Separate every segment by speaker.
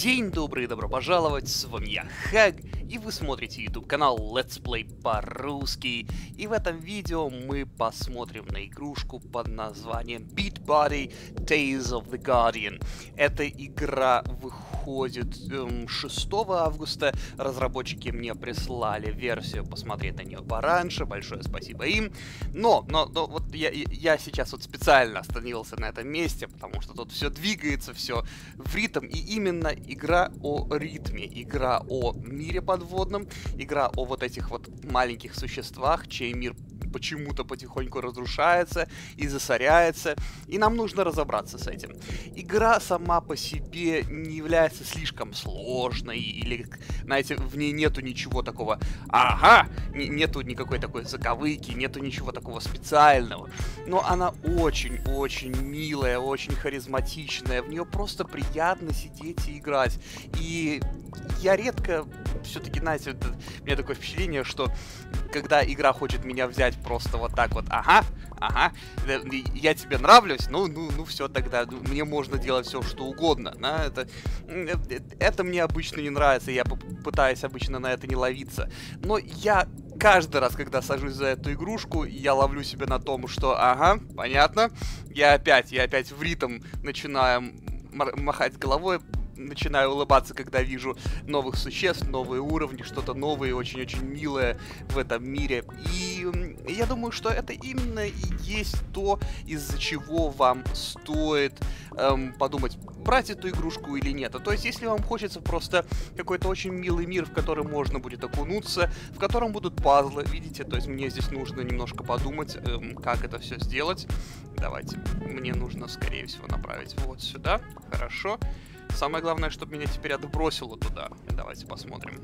Speaker 1: День добрый, добро пожаловать, с вами я, Хэг, и вы смотрите YouTube канал Let's Play по-русски. И в этом видео мы посмотрим на игрушку под названием Beat Body Tales of the Guardian. Эта игра выходит 6 августа, разработчики мне прислали версию посмотреть на нее пораньше, большое спасибо им. Но вот я сейчас вот специально остановился на этом месте, потому что тут все двигается, все в ритм, и именно игра о ритме, игра о мире подводном, игра о вот этих вот маленьких существах, чей мир почему-то потихоньку разрушается и засоряется, и нам нужно разобраться с этим. Игра сама по себе не является слишком сложной, или, знаете, в ней нету ничего такого, нету никакой такой заковыки, нету ничего такого специального, но она очень-очень милая, очень харизматичная, в нее просто приятно сидеть и играть, и я редко, все-таки, знаете, у меня такое впечатление, что когда игра хочет меня взять просто вот так вот, я тебе нравлюсь, ну все тогда, мне можно делать все, что угодно. Да? Это мне обычно не нравится, я пытаюсь обычно на это не ловиться. Но я каждый раз, когда сажусь за эту игрушку, я ловлю себя на том, что, понятно, я опять в ритм начинаю махать головой, начинаю улыбаться, когда вижу новых существ, новые уровни, что-то новое, очень-очень милое в этом мире. И я думаю, что это именно и есть то, из-за чего вам стоит подумать, брать эту игрушку или нет. То есть, если вам хочется просто какой-то очень милый мир, в который можно будет окунуться, в котором будут пазлы, видите, то есть мне здесь нужно немножко подумать, как это все сделать. Давайте, мне нужно, скорее всего, направить вот сюда. Хорошо. Самое главное, чтобы меня теперь отбросило туда. Давайте посмотрим.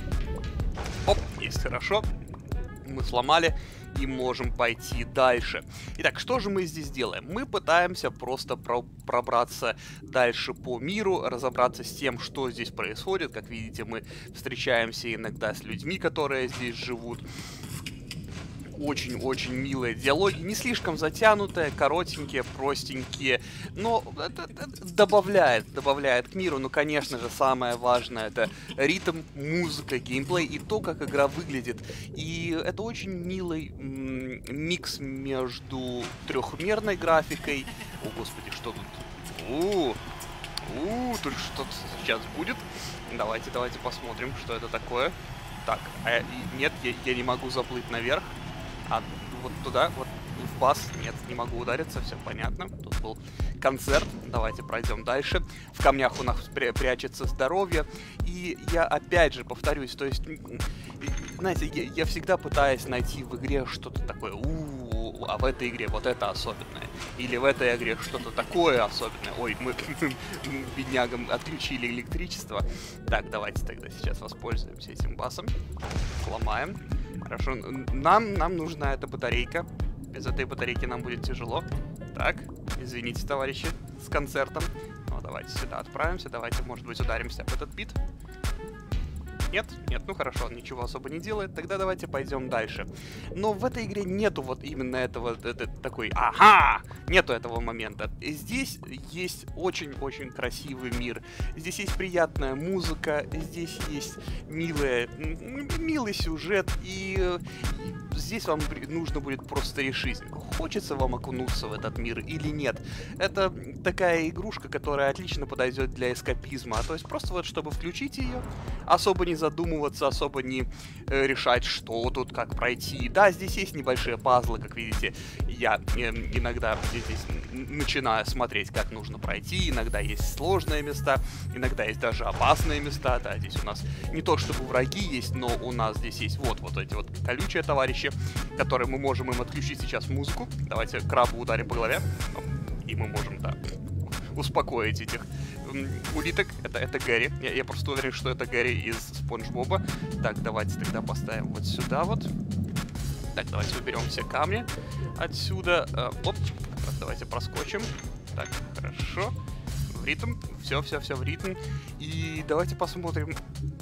Speaker 1: Оп, есть, хорошо. Мы сломали и можем пойти дальше. Итак, что же мы здесь делаем? Мы пытаемся просто пробраться дальше по миру, разобраться с тем, что здесь происходит. Как видите, мы встречаемся иногда с людьми, которые здесь живут. Очень-очень милые диалоги, не слишком затянутые, коротенькие, простенькие, но это добавляет к миру. Ну, конечно же, самое важное — это ритм, музыка, геймплей и то, как игра выглядит. И это очень милый микс между трехмерной графикой. О, господи, что тут? Тут что-то сейчас будет. Давайте посмотрим, что это такое. Так, нет, я не могу заплыть наверх. Вот туда, вот в бас, нет, не могу удариться, все понятно. Тут был концерт, давайте пройдем дальше. В камнях у нас прячется здоровье. И я опять же повторюсь, то есть, знаете, я всегда пытаюсь найти в игре что-то такое, а в этой игре вот это особенное. Или в этой игре что-то такое особенное. Ой, мы беднягам отключили электричество. Так, давайте тогда сейчас воспользуемся этим басом. Сломаем. Хорошо, нам нужна эта батарейка. Без этой батарейки нам будет тяжело. Так, извините, товарищи, с концертом. Ну, давайте сюда отправимся. Давайте, может быть, ударимся об этот бит. Нет, ну хорошо, он ничего особо не делает. Тогда давайте пойдем дальше. Но в этой игре нету вот именно этого, такой, нету этого момента. Здесь есть очень-очень красивый мир. Здесь есть приятная музыка, здесь есть милый сюжет, и здесь вам нужно будет просто решить, хочется вам окунуться в этот мир или нет. Это такая игрушка, которая отлично подойдет для эскапизма. То есть просто вот, чтобы включить ее, особо не задумываться, особо не решать, что тут, как пройти. Да, здесь есть небольшие пазлы, как видите. Я иногда здесь начинаю смотреть, как нужно пройти. Иногда есть сложные места, иногда есть даже опасные места. Да, здесь у нас не то чтобы враги есть, но у нас здесь есть вот эти вот колючие товарищи, которые мы можем им отключить сейчас музыку. Давайте крабу ударим по голове. И мы можем, да, успокоить этих улиток. Это Гэри. Я просто уверен, что это Гэри из Спанч Боба. Так, давайте тогда поставим вот сюда вот. Так, давайте уберем все камни отсюда. Оп, давайте проскочим. Так, хорошо. В ритм. Все в ритм. И давайте посмотрим.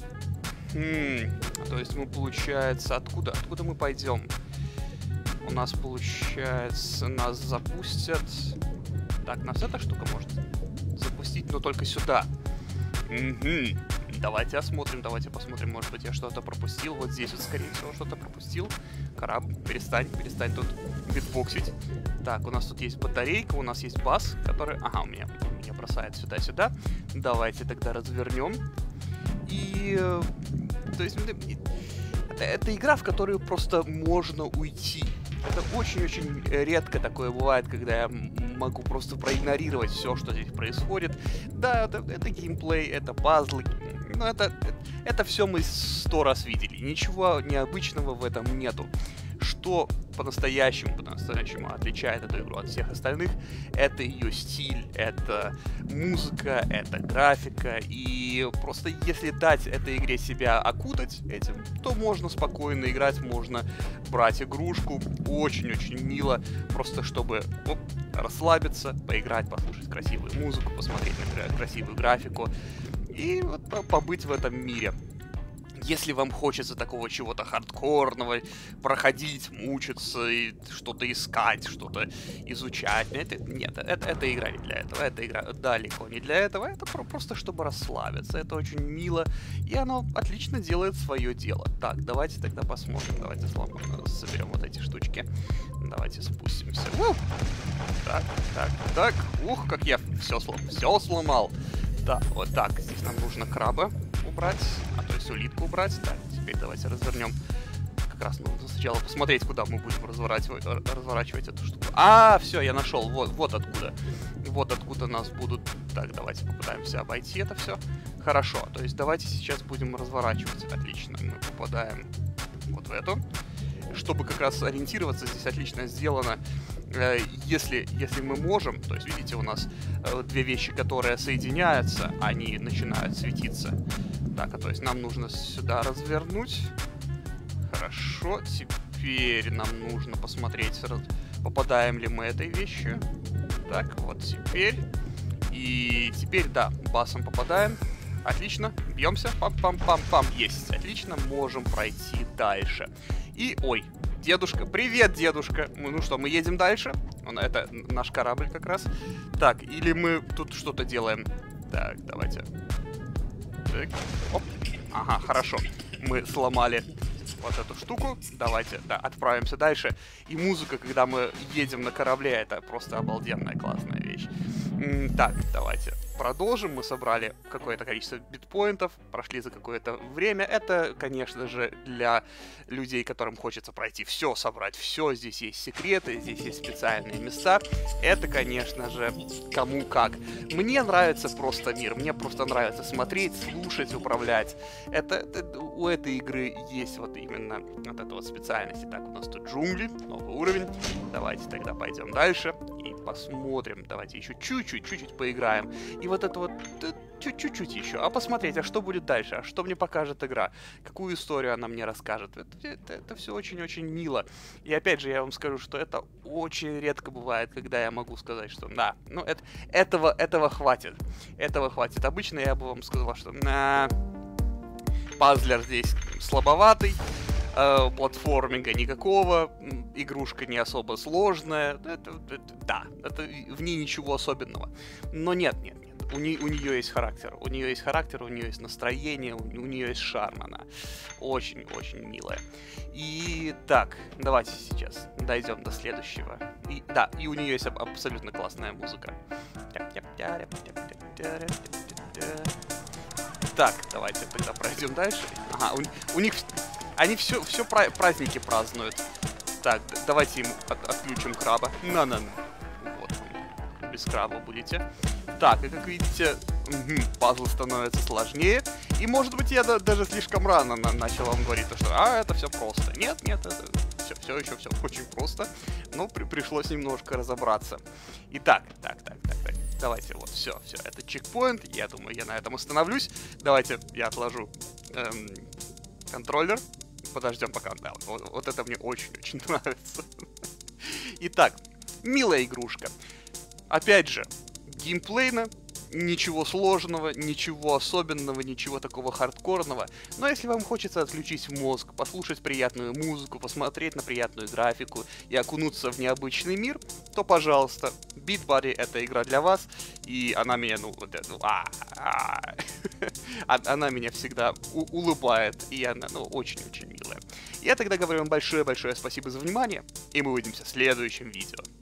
Speaker 1: То есть мы, получается, откуда мы пойдем? У нас, получается, нас запустят. Так, нас эта штука может запустить, но только сюда. Угу. Давайте осмотрим, давайте посмотрим, может быть, я что-то пропустил. Вот здесь вот, скорее всего, что-то пропустил. Краб, перестань тут битбоксить. Так, у нас тут есть батарейка, у нас есть бас, который... Ага, меня бросает сюда-сюда. Давайте тогда развернем. И... То есть... Это игра, в которую просто можно уйти. Это очень-очень редко такое бывает, когда я могу просто проигнорировать все, что здесь происходит. Да, это геймплей, это пазлы, но это все мы 100 раз видели. Ничего необычного в этом нету. Что по-настоящему отличает эту игру от всех остальных, это ее стиль, это музыка, это графика. И просто если дать этой игре себя окутать этим, то можно спокойно играть, можно брать игрушку. Очень-очень мило, просто чтобы расслабиться, поиграть, послушать красивую музыку, посмотреть на красивую графику и вот побыть в этом мире. Если вам хочется такого чего-то хардкорного, проходить, мучиться, и что-то искать, что-то изучать, это игра не для этого, это игра далеко не для этого, это просто чтобы расслабиться, это очень мило, и оно отлично делает свое дело. Так, давайте тогда посмотрим, давайте соберем вот эти штучки, давайте спустимся. Так, ух, как я все сломал. Да, вот так, здесь нам нужно краба убрать, то есть улитку убрать. Так, теперь давайте развернем. Как раз нужно сначала посмотреть, куда мы будем разворачивать эту штуку. Все, я нашел. Вот откуда. Вот откуда нас будут... Так, давайте попытаемся обойти это все. Хорошо, то есть давайте сейчас будем разворачивать. Отлично, мы попадаем вот в эту. Чтобы как раз ориентироваться, здесь отлично сделано. Если мы можем, то есть, видите, у нас две вещи, которые соединяются, они начинают светиться. Так, то есть нам нужно сюда развернуть. Хорошо, теперь нам нужно посмотреть, попадаем ли мы этой вещью. Так, вот теперь. И теперь, да, басом попадаем. Отлично, бьемся. Пам-пам-пам-пам. Есть, отлично, можем пройти дальше. И, ой, дедушка, привет, дедушка. Ну что, мы едем дальше? Это наш корабль как раз. Так, или мы тут что-то делаем. Так, давайте. Так, оп. Ага, хорошо. Мы сломали вот эту штуку. Давайте, да, отправимся дальше. И музыка, когда мы едем на корабле, это просто обалденная, классная вещь. Так, давайте продолжим. Мы собрали какое-то количество битпоинтов, прошли за какое-то время. Это, конечно же, для людей, которым хочется пройти все, собрать все. Здесь есть секреты, здесь есть специальные места. Это, конечно же, кому как. Мне нравится просто мир. Мне просто нравится смотреть, слушать, управлять. У этой игры есть вот именно вот эта вот специальность. Итак, у нас тут джунгли, новый уровень. Давайте тогда пойдем дальше и посмотрим. Давайте еще чуть-чуть поиграем. И вот это вот чуть-чуть еще. А посмотреть, а что будет дальше? А что мне покажет игра? Какую историю она мне расскажет? Это все очень-очень мило. И опять же, я вам скажу, что это очень редко бывает, когда я могу сказать, что да, ну этого хватит. Этого хватит. Обычно я бы вам сказал, что пазлер здесь слабоватый. Платформинга никакого, игрушка не особо сложная, это в ней ничего особенного. Но нет. У нее есть характер, у нее есть настроение, у нее есть шарм, она очень-очень милая. И так, давайте сейчас дойдем до следующего. И у нее есть абсолютно классная музыка. Так, давайте тогда пройдем дальше. Ага, у них... Они все праздники празднуют. Так, давайте им отключим краба. На. Вот, без краба будете. Так, и как видите, пазл становится сложнее. И, может быть, я даже слишком рано начал вам говорить, что это все просто. Нет, это все еще все очень просто. Но пришлось немножко разобраться. Итак, так. Давайте, вот, все, это чекпоинт. Я думаю, я на этом остановлюсь. Давайте я отложу контроллер. Подождем пока. Да, вот это мне очень-очень нравится. Итак, милая игрушка. Опять же, геймплейно Ничего сложного, ничего особенного, ничего такого хардкорного. Но если вам хочется отключить мозг, послушать приятную музыку, посмотреть на приятную графику и окунуться в необычный мир, то, пожалуйста, Beat Buddy — это игра для вас, и она меня, ну, вот это, она меня всегда улыбает, и она, ну, очень-очень милая. Я тогда говорю вам большое-большое спасибо за внимание, и мы увидимся в следующем видео.